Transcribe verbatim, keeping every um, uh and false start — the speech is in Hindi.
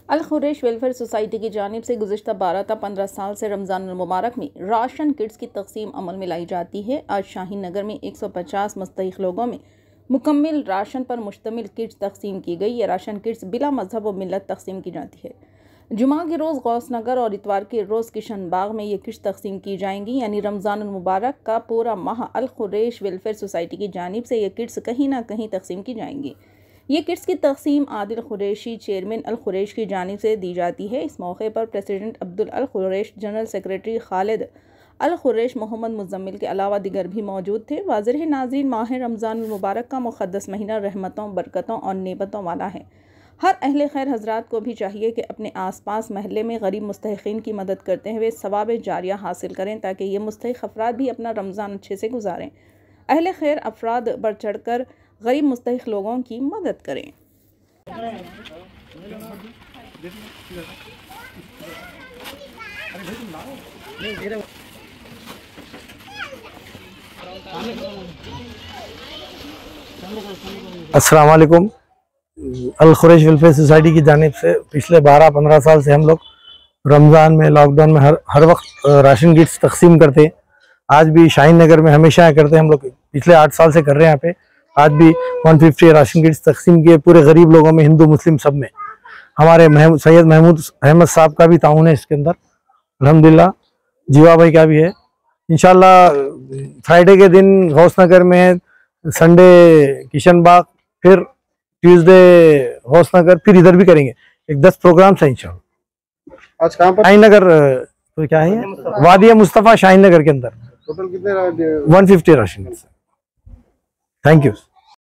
अल खुरैश वेलफेयर सोसाइटी की जानिब से गुज़िश्ता बारह ता पंद्रह साल से रमज़ान मुबारक में राशन किट्स की तकसीम अमल में लाई जाती है। आज शाहीन नगर में एक सौ पचास मुस्तहिक़ लोगों में मुकम्मल राशन पर मुश्तमिल किट्स तकसीम की गई। ये राशन किट्स बिला मजहब व मिलत तकसीम की जाती है। जुमा के रोज़ गौस नगर और इतवार के रोज़ किशन बाग में ये किट्स तकसीम की जाएंगी। यानी रमज़ान मुबारक का पूरा माह अल खुरैश वेलफेयर सोसाइटी की जानिब से ये किट्स कहीं ना कहीं तकसीम की जाएंगी। ये किट्स की तकसीम आदिल खुरैशी चेयरमैन अल खुरैश की जानिब से दी जाती है। इस मौके पर president Abdul Al Khuraish, general secretary Khalid Al Khuraish, Mohammad Muzammil के अलावा दिगर भी मौजूद थे। वाज़िर नाज़रीन, माह रमज़ान मुबारक का मुक़द्दस महीना रहमतों, बरकतों और नेमतों वाला है। हर अहले खैर हजरात को भी चाहिए कि अपने आस पास महल्ले में गरीब मुस्तहिक़ीन की मदद करते हुए सवाब जारिया हासिल करें, ताकि ये मुस्तहिक़ अफराद भी अपना रमज़ान अच्छे से गुजारें। अहले खैर अफराद बढ़ चढ़ कर गरीब मुस्तहिक़ लोगों की मदद करें। अस्सलाम वालेकुम। अल खुरैश वेलफेयर सोसाइटी की जानिब से पिछले बारह पंद्रह साल से हम लोग रमज़ान में, लॉकडाउन में हर हर वक्त राशन किट्स तकसीम करते हैं। आज भी शाहीन नगर में हमेशा करते हैं, हम लोग पिछले आठ साल से कर रहे हैं। यहाँ पे आज भी एक सौ पचास राशन किट्स तकसीम किए पूरे गरीब लोगों में, हिंदू मुस्लिम सब में। हमारे सैयद महमूद अहमद साहब का भी ताउन है इसके अंदर, अल्हम्दुलिल्लाह। जीवा भाई का भी है। इंशाल्लाह फ्राइडे के दिन गौस नगर में, संडे किशन बाग, फिर ट्यूसडे गौस नगर, फिर इधर भी करेंगे। एक दस प्रोग्राम है इंशाल्लाह। आज कहाँ पर? शाहीन नगर, तो क्या है, वादिया मुस्तफ़ा शाहीन नगर के अंदर। टोटल कितने? एक सौ पचास राशन। Thank you.